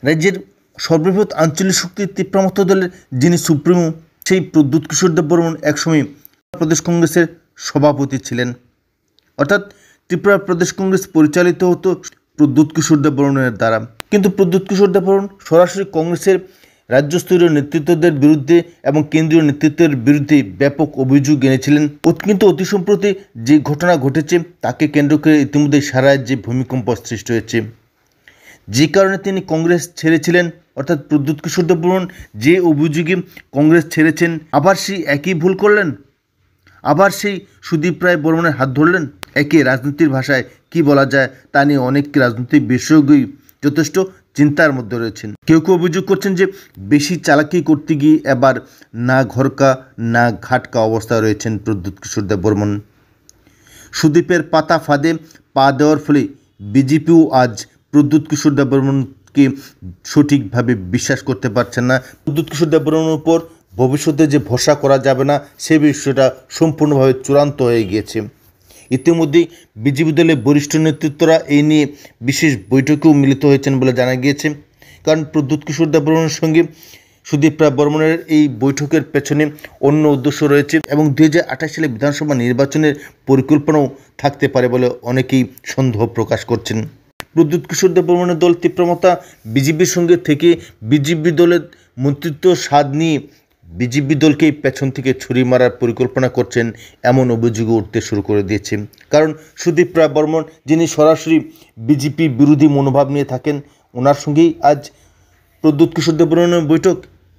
রাজ্যের সর্ববৃহৎ আঞ্চলিক শক্তি তীব্রমত দলের যিনি সুপ্রিমো সেই প্রদ্যুৎ কিশোর দেববর্মন একসময় প্রদেশ কংগ্রেসের সভাপতি ছিলেন। অর্থাৎ ত্রিপুরা প্রদেশ কংগ্রেস পরিচালিত হতো প্রদ্যুৎ কিশোর দেববর্মনের দ্বারা। কিন্তু প্রদ্যুৎ কিশোর দেববর্মন সরাসরি কংগ্রেসের রাজ্যস্তরীয় নেতৃত্বদের বিরুদ্ধে এবং কেন্দ্রীয় নেতৃত্বের বিরুদ্ধে ব্যাপক অভিযোগ এনেছিলেন। কিন্তু অতি সম্প্রতি যে ঘটনা ঘটেছে তাকে কেন্দ্র করে ইতিমধ্যে সারা রাজ্যে ভূমিকম্প সৃষ্টি হয়েছে, যে কারণে তিনি কংগ্রেস ছেড়েছিলেন। অর্থাৎ প্রদ্যুৎ কিশোর দেববর্মন যে অভিযোগে কংগ্রেস ছেড়েছেন, আবার সেই একই ভুল করলেন, আবার সেই সুদীপ রায় বর্মনের হাত ধরলেন। একে রাজনীতির ভাষায় কি বলা যায় তা নিয়ে অনেক রাজনৈতিক বিশেষজ্ঞই যথেষ্ট চিন্তার মধ্যে রয়েছেন। কেউ কেউ অভিযোগ করছেন যে বেশি চালাকি করতে গিয়ে এবার না ঘরকা না ঘাটকা অবস্থায় রয়েছেন প্রদ্যুৎ কিশোর দেববর্মন। সুদীপের পাতা ফাঁদে পা দেওয়ার ফলে বিজেপিও আজ প্রদ্যুৎ কিশোর দেববর্মনকে সঠিকভাবে বিশ্বাস করতে পারছেন না। প্রদ্যুৎ কিশোর দেববর্মনের উপর ভবিষ্যতে যে ভরসা করা যাবে না সে বিষয়টা সম্পূর্ণভাবে চূড়ান্ত হয়ে গিয়েছে। ইতিমধ্যেই বিজেপি দলের বরিষ্ঠ নেতৃত্বরা এই নিয়ে বিশেষ বৈঠকেও মিলিত হয়েছেন বলে জানা গিয়েছে। কারণ প্রদ্যুৎ কিশোর দেববর্মনের সঙ্গে সুদীপ রায় বর্মনের এই বৈঠকের পেছনে অন্য উদ্দেশ্য রয়েছে এবং 2028 সালে বিধানসভা নির্বাচনের পরিকল্পনাও থাকতে পারে বলে অনেকেই সন্দেহ প্রকাশ করছেন। প্রদ্যুৎ কিশোর দেববর্মনের দল তীব্রমতা বিজেপির সঙ্গে থেকে বিজেপি দলের মন্ত্রিত্ব স্বাদ নিয়ে বিজেপি দলকে পেছন থেকে ছুরি মারার পরিকল্পনা করছেন এমন অভিযোগও উঠতে শুরু করে দিয়েছে। কারণ সুদীপ রায় বর্মন যিনি সরাসরি বিজেপি বিরোধী মনোভাব নিয়ে থাকেন, ওনার সঙ্গেই আজ প্রদ্যুৎ কিশোর দেববর্মনের বৈঠক।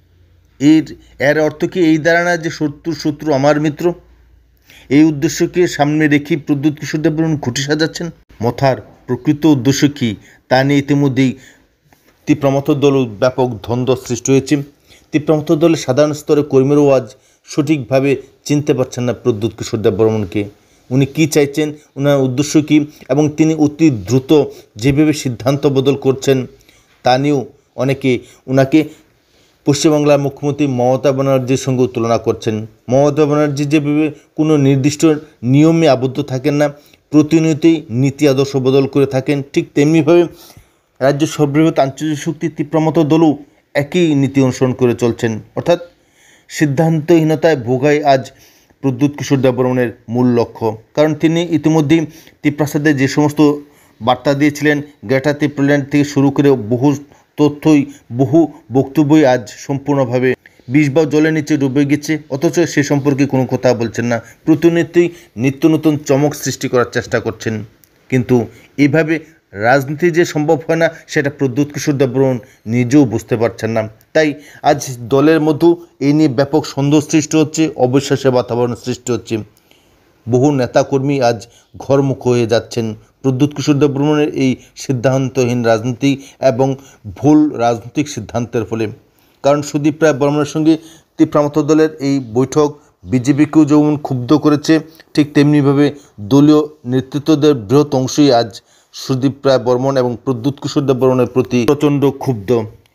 এর অর্থ কি এই দাঁড়ায় না যে শত্রু আমার মিত্র? এই উদ্দেশ্যকে সামনে রেখে প্রদ্যুৎ কিশোর দেববর্মন ঘুঁটি সাজাচ্ছেন। মথার প্রকৃত উদ্দেশ্য কী তা নিয়ে ইতিমধ্যেই তীব্রমত দল ব্যাপক দ্বন্দ্ব সৃষ্টি হয়েছে। তীব্রমত দলের সাধারণ স্তরের কর্মীরাও আজ সঠিকভাবে চিনতে পারছেন না প্রদ্যুৎ কিশোর দেববর্মনকে। উনি কী চাইছেন, ওনার উদ্দেশ্য কী, এবং তিনি অতি দ্রুত যেভাবে সিদ্ধান্ত বদল করছেন তা নিয়েও অনেকে ওনাকে পশ্চিমবাংলার মুখ্যমন্ত্রী মমতা ব্যানার্জির সঙ্গেও তুলনা করছেন। মমতা ব্যানার্জি যেভাবে কোনো নির্দিষ্ট নিয়মে আবদ্ধ থাকেন না, প্রতিনিয়তই নীতি আদর্শ বদল করে থাকেন, ঠিক তেমনিভাবে রাজ্য সর্ববৃহৎ আঞ্চলিক শক্তি তীব্রমত দলও একই নীতি অনুসরণ করে চলছেন। অর্থাৎ সিদ্ধান্তহীনতায় ভোগাই আজ প্রদ্যুৎ কিশোর দেববর্মনের মূল লক্ষ্য। কারণ তিনি ইতিমধ্যেই ত্রিপ্রাসাদে যে সমস্ত বার্তা দিয়েছিলেন, গ্রেটার ত্রিপুরাল্যান্ড থেকে শুরু করে বহু তথ্যই বহু বক্তব্যই আজ সম্পূর্ণভাবে বিষ বা জলের নিচে ডুবে গেছে, অথচ সে সম্পর্কে কোনো কথা বলছেন না। প্রতিনিয়তই নিত্য নতুন চমক সৃষ্টি করার চেষ্টা করছেন, কিন্তু এইভাবে রাজনীতি যে সম্ভব হয় না সেটা প্রদ্যুৎ কিশোর দেববর্মন নিজেও বুঝতে পারছেন না। তাই আজ দলের মধ্যেও এই নিয়ে ব্যাপক সন্দেহ সৃষ্টি হচ্ছে, অবিশ্বাসের বাতাবরণ সৃষ্টি হচ্ছে। বহু নেতাকর্মী আজ ঘরমুখ হয়ে যাচ্ছেন প্রদ্যুৎ কিশোর দেববর্মনের এই সিদ্ধান্তহীন রাজনীতি এবং ভুল রাজনৈতিক সিদ্ধান্তের ফলে। কারণ সুদীপ রায় বর্মনের সঙ্গে তীব্রমত দলের এই বৈঠক বিজেপিকেও যেমন ক্ষুব্ধ করেছে, ঠিক তেমনিভাবে দলীয় নেতৃত্বদের বৃহৎ অংশই আজ সুদীপ রায় বর্মন এবং প্রদ্যুৎ কিশোর দেববর্মনের প্রতি প্রচণ্ড ক্ষুব্ধ।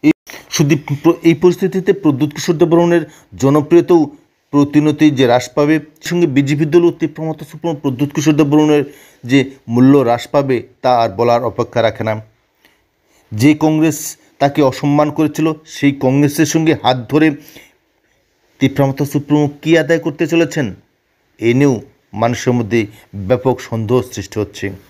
এই পরিস্থিতিতে প্রদ্যুৎ কিশোর দেববর্মনের জনপ্রিয়তাও প্রতিনিয়ত যে হ্রাস পাবে, সঙ্গে বিজেপি দল ও তীব্রমত সুপ্রিমো প্রদ্যুৎ কিশোর দেববর্মনের যে মূল্য হ্রাস পাবে তা আর বলার অপেক্ষা রাখে না। যে কংগ্রেস তাকে অসম্মান করেছিল সেই কংগ্রেসের সঙ্গে হাত ধরে তীব্রমত সুপ্রিমো কী আদায় করতে চলেছেন, এ নিয়েও মানুষের মধ্যে ব্যাপক সন্দেহ সৃষ্টি হচ্ছে।